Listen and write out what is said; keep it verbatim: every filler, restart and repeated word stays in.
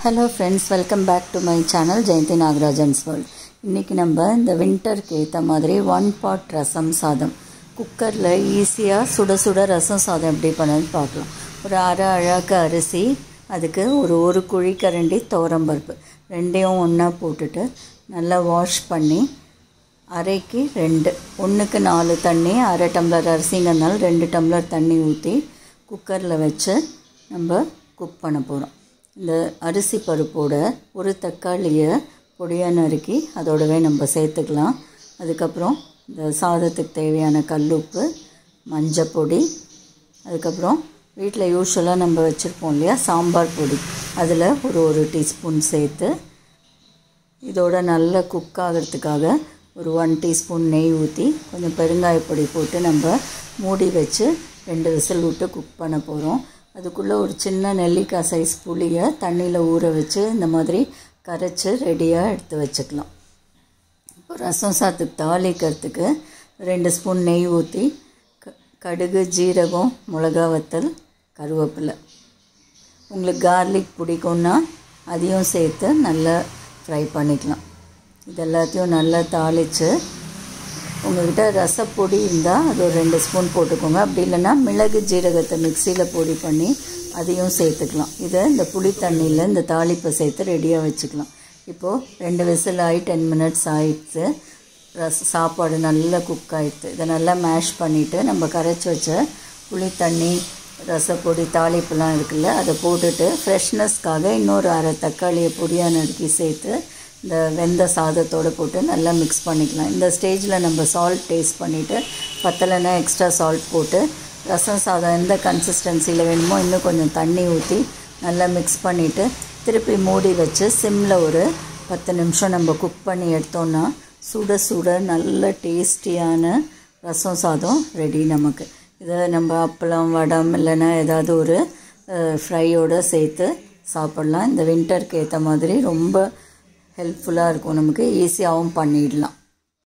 Hello friends, welcome back to my channel Jayanti Nagarajan's World. இன்னைக்கு நம்ம இந்த விண்டருக்கு ஏத்த மாதிரி one pot rasam சாதம் குக்கர்ல ஈஸியா சுட சுட ரசம் சாதம் எப்படி பண்ணனும் பார்க்கலாம். ஒரு அரை அழகு அரிசி, அதுக்கு ஒரு ஒரு குழி கரண்டி துவரம் பருப்பு ரெண்டையும் ஒண்ணா போட்டுட்டு நல்லா வாஷ் பண்ணி அரைக்கு ரெண்டு ஒண்ணுக்கு நாலு தண்ணி, அரை டம்ளர் அரிசிங்கனால ரெண்டு டம்ளர் தண்ணி ஊத்தி குக்கர்ல வச்சு நம்ம குக் பண்ண போறோம். இந்த அரிசி பருப்போட ஒரு தக்காளியை பொடியா நறுக்கி அதோடவே நம்ம சேர்த்துக்கலாம். அதுக்கு அப்புறம் இந்த சாதத்துக்கு தேவையான கல்லுப்பு, மஞ்சள் பொடி, அதுக்கு அப்புறம் வீட்ல யூசுவலா நம்ம வச்சிருப்போம் இல்லையா சாம்பார் பொடி, அதுல ஒரு ஒரு டீஸ்பூன் சேர்த்து இதோட நல்லா குக் ஆகிறதுக்காக ஒரு one டீஸ்பூன் நெய் ஊத்தி கொஞ்சம் பெருங்காய பொடி போட்டு நம்ம மூடி வச்சு ரெண்டு விசில் விட்டு குக் பண்ண போறோம். அதுக்குள்ள ஒரு சின்ன நெல்லிக்காய் சைஸ் புளியை தண்ணியில ஊற வச்சு இந்த மாதிரி கரைச்சு ரெடியா எடுத்து வச்சுக்கலாம். இப்போ ரசம் சாதத்துக்கு தாளிக்கிறதுக்கு ரெண்டு ஸ்பூன் நெய் ஊத்தி கடுகு, ஜீரகம், மிளகாய் வத்தல், கருவேப்பிலை, உங்களுக்கு கார்லிக் பிடிக்கும்னா அதையும் சேர்த்து நல்லா ஃப்ரை பண்ணிக்கலாம். இதெல்லாத்தையும் நல்லா தாளிச்சு உங்ககிட்ட ரசப்பொடி இருந்தால் அது ஒரு ரெண்டு ஸ்பூன் போட்டுக்கோங்க. அப்படி இல்லைன்னா மிளகு ஜீரகத்தை மிக்சியில் பொடி பண்ணி அதையும் சேர்த்துக்கலாம். இதை இந்த புளி தண்ணியில் இந்த தாளிப்பை சேர்த்து ரெடியாக வச்சுக்கலாம். இப்போது ரெண்டு விசில் ஆகி டென் மினிட்ஸ் ஆகிடுச்சு. ரச சாப்பாடு நல்லா குக் ஆகிடுது. இதை நல்லா மேஷ் பண்ணிவிட்டு நம்ம கரைச்சி வச்ச புளி தண்ணி, ரசப்பொடி, தாளிப்புலாம் இருக்குல்ல, அதை போட்டுட்டு ஃப்ரெஷ்னஸ்க்காக இன்னொரு அரை தக்காளியை பொடியாக நறுக்கி சேர்த்து இந்த வெந்த சாதத்தோடு போட்டு நல்லா மிக்ஸ் பண்ணிக்கலாம். இந்த ஸ்டேஜில் நம்ம சால்ட் டேஸ்ட் பண்ணிவிட்டு பத்தலைன்னா எக்ஸ்ட்ரா சால்ட் போட்டு ரசம் சாதம் எந்த கன்சிஸ்டன்சியில் வேணுமோ இன்னும் கொஞ்சம் தண்ணி ஊற்றி நல்லா மிக்ஸ் பண்ணிவிட்டு திருப்பி மூடி வச்சு சிம்மில் ஒரு பத்து நிமிஷம் நம்ம குக் பண்ணி எடுத்தோன்னா சுட சுட நல்ல டேஸ்டியான ரசம் சாதம் ரெடி நமக்கு. இதை நம்ம அப்பளம், வடம் இல்லைன்னா ஏதாவது ஒரு ஃப்ரையோடு சேர்த்து சாப்பிட்லாம். இந்த விண்டருக்கு ஏற்ற மாதிரி ரொம்ப ஹெல்ப்ஃபுல்லாக இருக்கும், நமக்கு ஈஸியாகவும் பண்ணிடலாம்.